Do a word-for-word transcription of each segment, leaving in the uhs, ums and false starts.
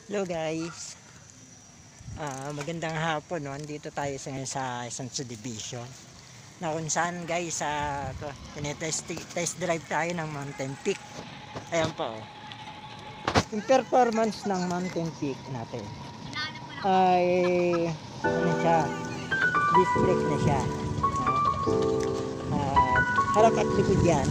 Hello guys, uh, magandang hapon no? Andito tayo sa, sa isang subdivision na kung saan guys uh, tinetest test drive tayo ng Mountain Peak. Ayan po oh. Yung performance ng Mountain Peak natin ay ano siya, disc brake na siya, no? uh, harap at likod yan.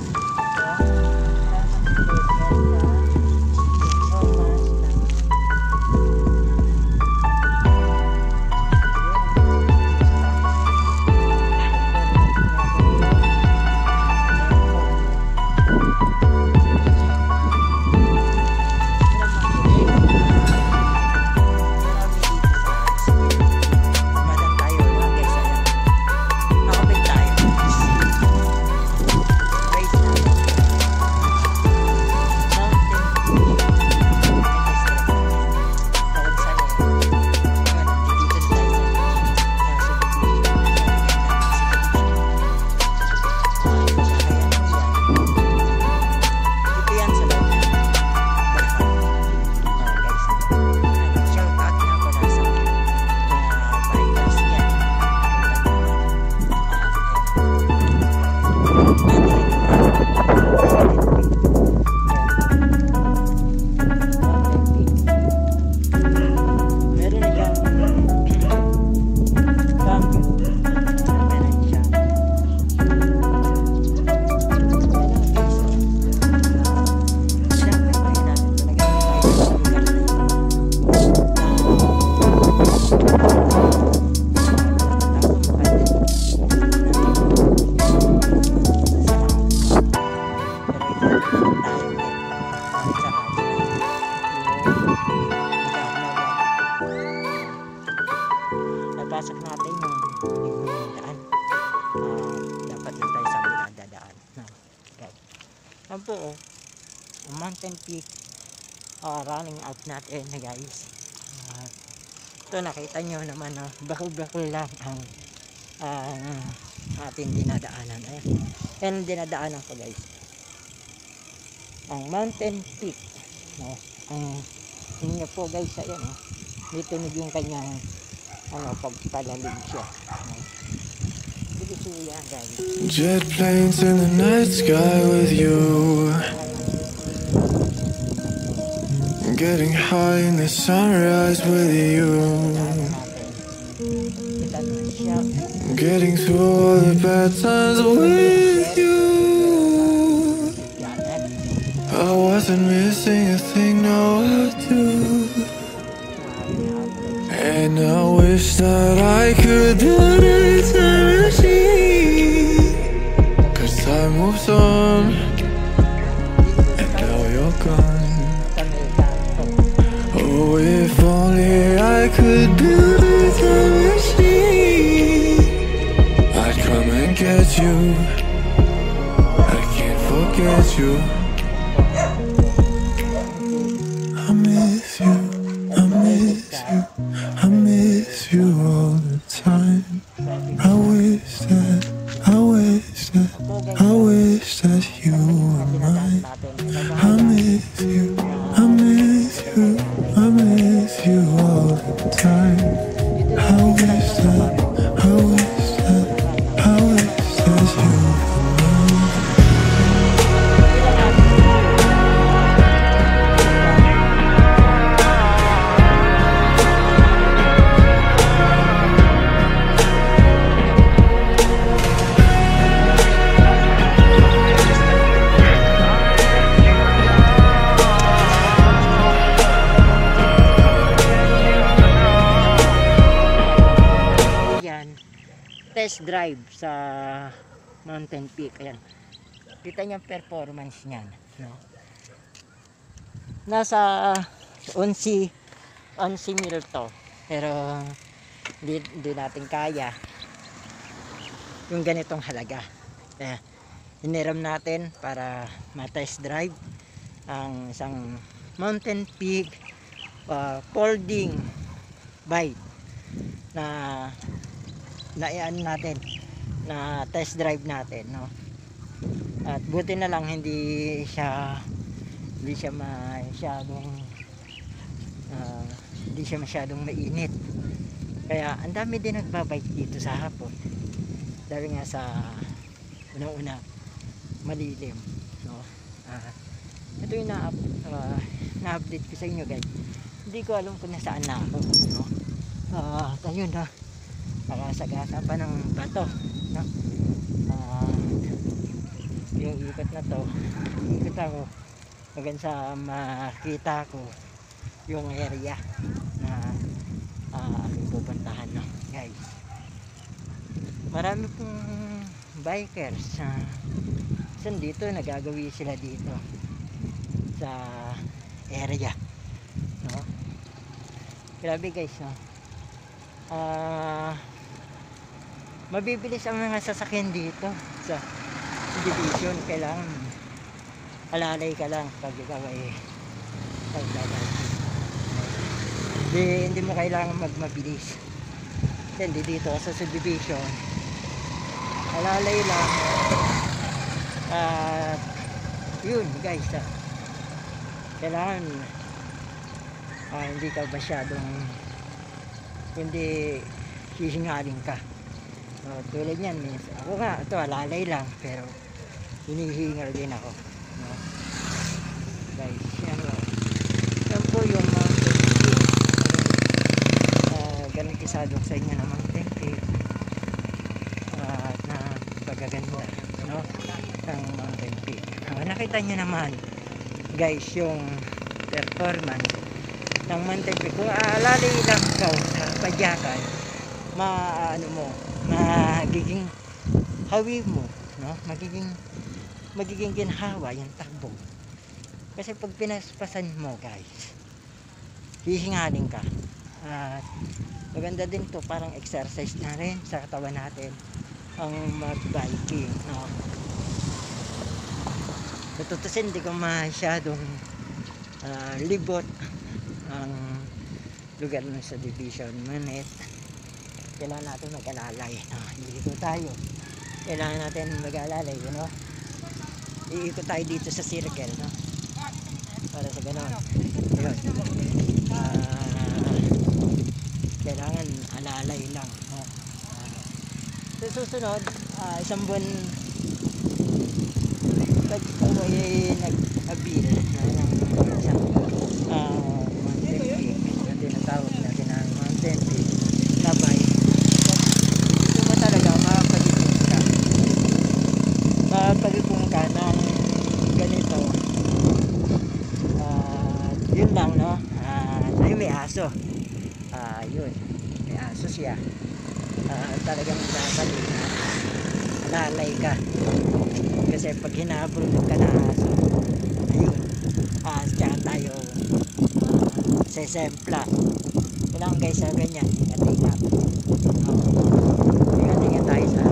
Napasok natin yung daan. Uh, dapat lang tayo sa binadadaan. No? Okay. Yan po oh. Mountain Peak uh, running out natin na guys. Uh, ito nakita nyo naman no? Bakul-bakul lang ang uh, ating dinadaanan. Ayan. Yan dinadaanan ko guys. Ang Mountain Peak. No? Ang hindi nyo po guys. Ayan oh. Dito na yung kanyang ano, pagpalalim siya. Dito siya guys. Jet planes in the night sky with you, getting high in the sunrise with you, getting through all the bad times with you. I wasn't missing a thing, no I do. And I wish that I could build a time machine, cause time moves on and now you're gone. Oh, if only I could build a time machine, I'd come and get you. I can't forget you. I miss you, I miss you, I miss you all the time. I wish that, I wish that, I wish that you were mine. I miss you, I miss you, I miss you all the time. I wish that, I wish that, I wish that you were mine. Test drive sa Mountain Peak. Ayan. Kita niyo ang performance niyan, no? Nasa onsi onsi mil to. Pero hindi, hindi natin kaya yung ganitong halaga. Kaya hiniram natin para ma-test drive ang isang Mountain Peak uh, folding bike na naian natin, na test drive natin, no? At buti na lang hindi siya hindi siya masyadong uh, hindi siya masyadong mainit. Kaya ang dami din nagbabike dito sa hapon. Dahil nga sa unang-una malilim. So, uh, ito yung na, uh, na-update ko sa inyo guys. Hindi ko alam kung nasaan na ako. No? Uh, ayun na. Nakasagasa pa ng bato. No? Uh, yung ikot na to, ikot ako hanggang sa makita ko yung area na uh, aming pupuntahan, no? Guys, marami pong bikers uh, saan dito nagagawi sila dito sa area, no? Grabe guys, no? Uh, mabibilis ang mga sasakyan dito sa division. Kailangan alalay ka lang pag ikaw ay paglalay. Hindi, hindi mo kailangan magmabilis. Hindi dito sa subdivision, alalay lang. At yun guys, ah, kailangan ah, hindi ka masyadong, hindi sisingaling ka. So, tulad yan, minsan ako nga ito alalay lang pero hinihingal din ako, no? Guys, yan o, yan po yung mountain peak. Uh, garantisado sa inyo ng mountain peak at uh, na pagaganda, no, ng mountain peak. Uh, nakita nyo naman guys yung performance ng mountain peak. Kung alalay lang ikaw sa padyakan, maano mo, magiging hawi mo, no? Magiging magiging ginhawa yung takbo. Kasi pag pinaspasan mo guys, hihingalin ka. At maganda din to, parang exercise na rin sa katawan natin ang mag-biking, no? Natutusin, hindi ko masyadong uh, libot ang lugar ng sa division Manit. Kailangan natin mag-alalay, no? Iikot tayo, kailangan natin mag-alalay, you know? Iikot tayo dito sa circle, no? Para sa ganon, yun. Uh, kailangan alalay lang, no? Uh, sa susunod, uh, isang buwan pag ikaw ay nag-abil na ng isang uh, mountain peak na tinatawag natin ang mountain peak na bike, dito mo talaga makapagipong ka makapagipong ka ng ganito. Uh, yun lang, no? Uh, ay may aso, uh, yun, may aso siya. Uh, talagang dadali na lalay ka kasi pag hinabol ka na aso, ayun, uh, tsaka tayo uh, sesempla. Kailangan guys sa ganyan, ingat-ingat. Uh, ingat-ingat tayo sa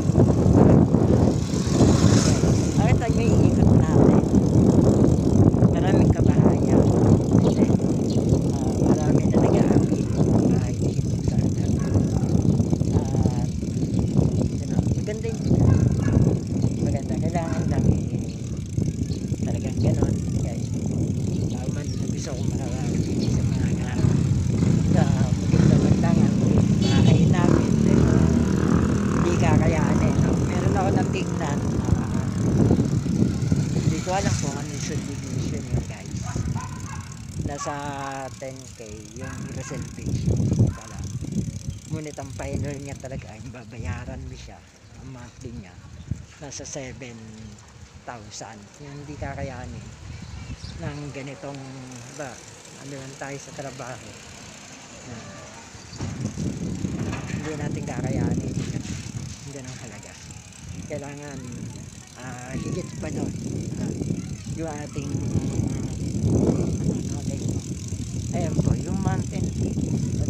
bakit tayo yung ikot natin, maraming kabahaya kasi uh, marami na nag-aapi bahay dito sa atin. Uh, maganda yun, maganda, kailangan lang eh, talagang ganon guys. Uh, man, gusto ko makakakita sa mga uh, sa maganda magdangan makakain namin pero hindi kakayanin, no? Meron ako natingnan, uh, hindi ko alam kung ano yung subdivision yun guys, nasa ten K yung reservation pala, ngunit ang final niya talaga ay babayaran mo siya, ang monthly niya nasa seven thousand. Yung hindi kakayanin ng ganitong ba, ano lang tayo sa trabaho, uh, hindi natin kakayanin yung ganong halaga. Kailangan uh, higit pa doon, uh, yung ating ano, no, like, ayan po yung mountain peak